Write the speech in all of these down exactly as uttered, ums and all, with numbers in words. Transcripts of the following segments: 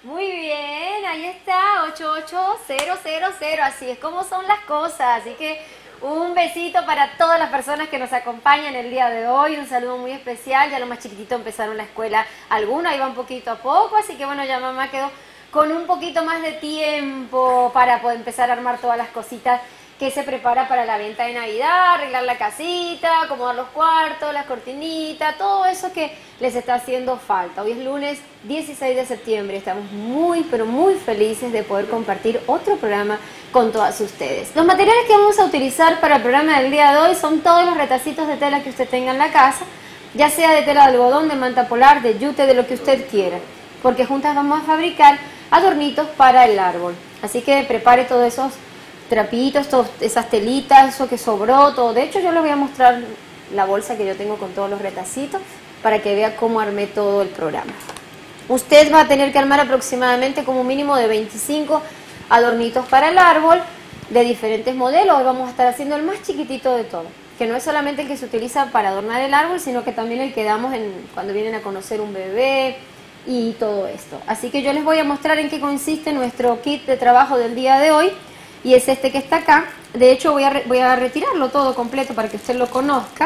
Muy bien, ahí está, ocho ocho cero cero cero, así es como son las cosas. Así que un besito para todas las personas que nos acompañan el día de hoy, un saludo muy especial. Ya los más chiquititos empezaron la escuela, algunos iban poquito a poco, así que bueno, ya mamá quedó con un poquito más de tiempo para poder empezar a armar todas las cositas que se prepara para la venta de Navidad, arreglar la casita, acomodar los cuartos, las cortinitas, todo eso que les está haciendo falta. Hoy es lunes dieciséis de septiembre, estamos muy, pero muy felices de poder compartir otro programa con todas ustedes. Los materiales que vamos a utilizar para el programa del día de hoy son todos los retacitos de tela que usted tenga en la casa, ya sea de tela de algodón, de manta polar, de yute, de lo que usted quiera, porque juntas vamos a fabricar adornitos para el árbol. Así que prepare todos esos trapitos, todas esas telitas, eso que sobró, todo. De hecho, yo les voy a mostrar la bolsa que yo tengo con todos los retacitos para que vea cómo armé todo el programa. Usted va a tener que armar aproximadamente como mínimo de veinticinco adornitos para el árbol de diferentes modelos. Hoy vamos a estar haciendo el más chiquitito de todo, que no es solamente el que se utiliza para adornar el árbol, sino que también el que damos en, cuando vienen a conocer un bebé y todo esto. Así que yo les voy a mostrar en qué consiste nuestro kit de trabajo del día de hoy. Y es este que está acá. De hecho voy a, re, voy a retirarlo todo completo para que usted lo conozca.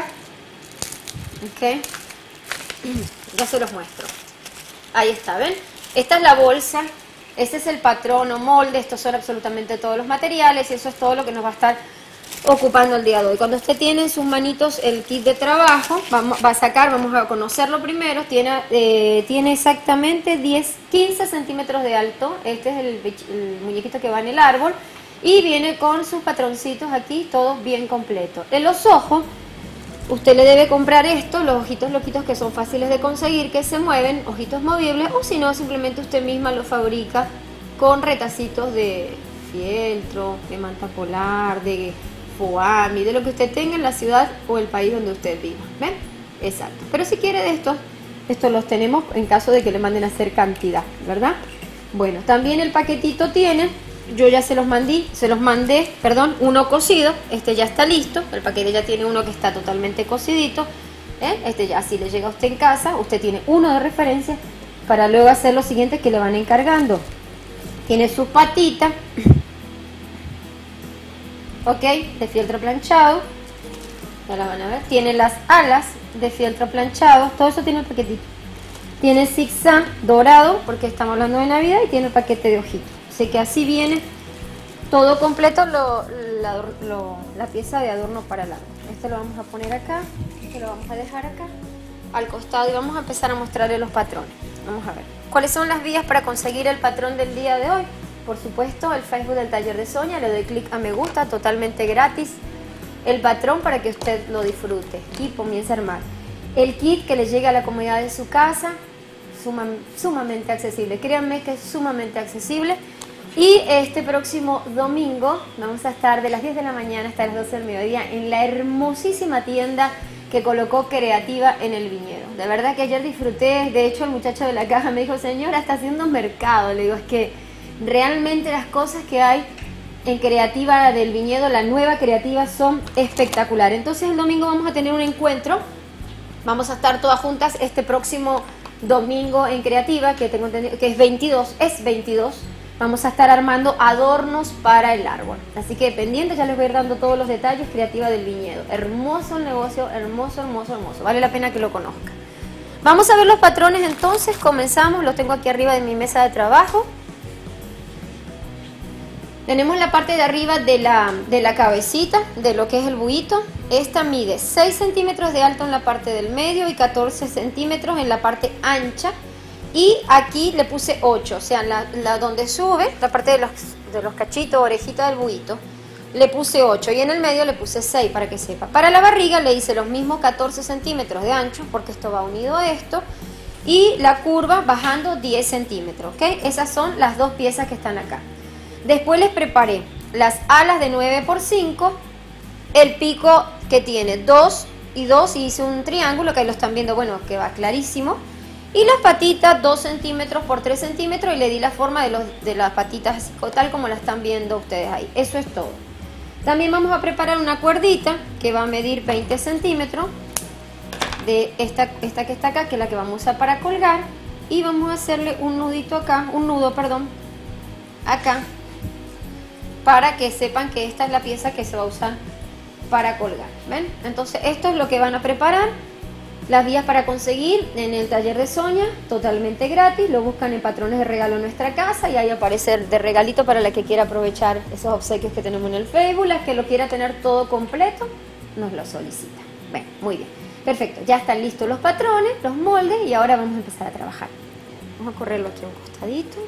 Ok. Ya se los muestro. Ahí está, ¿ven? Esta es la bolsa. Este es el patrón o molde. Estos son absolutamente todos los materiales. Y eso es todo lo que nos va a estar ocupando el día de hoy. Cuando usted tiene en sus manitos el kit de trabajo, vamos, va a sacar, vamos a conocerlo primero. Tiene, eh, tiene exactamente diez, quince centímetros de alto. Este es el, el muñequito que va en el árbol. Y viene con sus patroncitos aquí, todos bien completos. En los ojos, usted le debe comprar estos, los ojitos loquitos que son fáciles de conseguir, que se mueven, ojitos movibles, o si no, simplemente usted misma los fabrica con retacitos de fieltro, de manta polar, de foami, de lo que usted tenga en la ciudad o el país donde usted viva. ¿Ven? Exacto. Pero si quiere de estos, estos los tenemos en caso de que le manden a hacer cantidad, ¿verdad? Bueno, también el paquetito tiene... Yo ya se los mandé, se los mandé, perdón, uno cocido, este ya está listo, el paquete ya tiene uno que está totalmente cocidito, ¿eh? Este ya así le llega a usted en casa, usted tiene uno de referencia para luego hacer lo siguiente que le van encargando. Tiene sus patitas, ok, de fieltro planchado, ya la van a ver, tiene las alas de fieltro planchado, todo eso tiene el paquetito. Tiene zigzag dorado, porque estamos hablando de Navidad, y tiene el paquete de ojitos. Así que así viene todo completo lo, la, lo, la pieza de adorno para el árbol. Este lo vamos a poner acá, este lo vamos a dejar acá al costado y vamos a empezar a mostrarle los patrones. Vamos a ver. ¿Cuáles son las vías para conseguir el patrón del día de hoy? Por supuesto, el Facebook del Taller de Sonia, le doy clic a me gusta, totalmente gratis. El patrón para que usted lo disfrute y comience a armar. El kit que le llega a la comodidad de su casa, suma, sumamente accesible. Créanme que es sumamente accesible. Y este próximo domingo vamos a estar de las diez de la mañana hasta las doce del mediodía en la hermosísima tienda que colocó Creativa en el Viñedo. De verdad que ayer disfruté, de hecho el muchacho de la caja me dijo, señora, está haciendo mercado. Le digo, es que realmente las cosas que hay en Creativa del Viñedo, la nueva Creativa, son espectaculares. Entonces el domingo vamos a tener un encuentro, vamos a estar todas juntas este próximo domingo en Creativa, que tengo entendido que es veintidós, es veintidós. Vamos a estar armando adornos para el árbol. Así que pendientes, ya les voy a ir dando todos los detalles. Creativa del Viñedo. Hermoso el negocio, hermoso, hermoso, hermoso. Vale la pena que lo conozca. Vamos a ver los patrones entonces. Comenzamos, los tengo aquí arriba de mi mesa de trabajo. Tenemos la parte de arriba de la, de la cabecita, de lo que es el buito. Esta mide seis centímetros de alto en la parte del medio y catorce centímetros en la parte ancha. Y aquí le puse ocho, o sea, la, la donde sube, la parte de los, de los cachitos, orejita del buito, le puse ocho y en el medio le puse seis para que sepa. Para la barriga le hice los mismos catorce centímetros de ancho, porque esto va unido a esto, y la curva bajando diez centímetros, ¿ok? Esas son las dos piezas que están acá. Después les preparé las alas de nueve por cinco, el pico que tiene dos y dos, y hice un triángulo, que ahí lo están viendo, bueno, que va clarísimo. Y las patitas dos centímetros por tres centímetros y le di la forma de, los, de las patitas tal como la están viendo ustedes ahí. Eso es todo. También vamos a preparar una cuerdita que va a medir veinte centímetros de esta, esta que está acá, que es la que vamos a usar para colgar. y vamos a hacerle un nudito acá, un nudo, perdón, acá, para que sepan que esta es la pieza que se va a usar para colgar, ¿ven? Entonces esto es lo que van a preparar. Las vías para conseguir en el taller de Sonia, totalmente gratis, lo buscan en patrones de regalo en nuestra casa y ahí aparece de regalito para la que quiera aprovechar esos obsequios que tenemos en el Facebook. Las que lo quiera tener todo completo, nos lo solicita. Bueno, muy bien, perfecto, ya están listos los patrones, los moldes y ahora vamos a empezar a trabajar. Vamos a correrlo aquí a un costadito,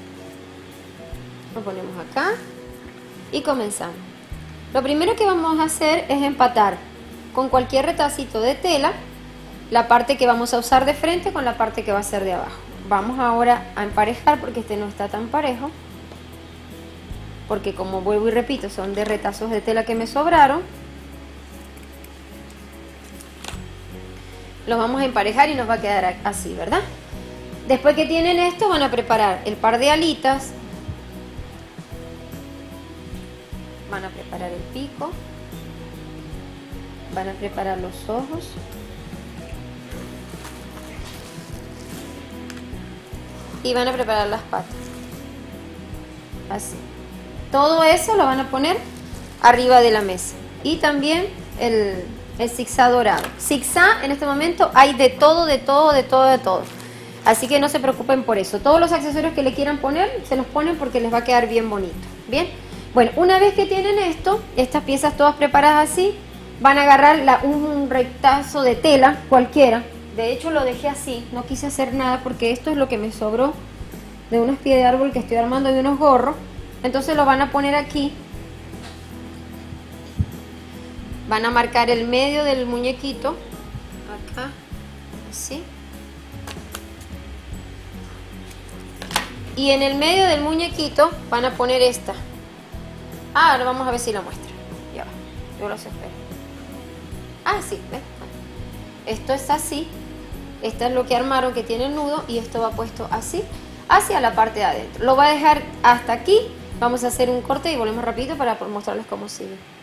lo ponemos acá y comenzamos. Lo primero que vamos a hacer es empatar con cualquier retacito de tela la parte que vamos a usar de frente con la parte que va a ser de abajo. Vamos ahora a emparejar porque este no está tan parejo, porque como vuelvo y repito, son de retazos de tela que me sobraron. Los vamos a emparejar y nos va a quedar así, ¿verdad? Después que tienen esto, van a preparar el par de alitas, van a preparar el pico, van a preparar los ojos, y van a preparar las patas, así. Todo eso lo van a poner arriba de la mesa. Y también el, el zigzag dorado. Zigzag en este momento hay de todo, de todo, de todo, de todo. Así que no se preocupen por eso. Todos los accesorios que le quieran poner, se los ponen porque les va a quedar bien bonito. Bien, bueno, una vez que tienen esto, estas piezas todas preparadas así, van a agarrar la, un retazo de tela cualquiera. De hecho lo dejé así, no quise hacer nada porque esto es lo que me sobró de unos pies de árbol que estoy armando de unos gorros. Entonces lo van a poner aquí, van a marcar el medio del muñequito, acá, así. Y en el medio del muñequito van a poner esta. Ah, ahora vamos a ver si la muestra. Ya va, yo los espero. Ah, sí, ¿ves? Esto es así. Esto es lo que armaron, que tiene el nudo, y esto va puesto así hacia la parte de adentro. Lo va a dejar hasta aquí. Vamos a hacer un corte y volvemos rapidito para mostrarles cómo sigue.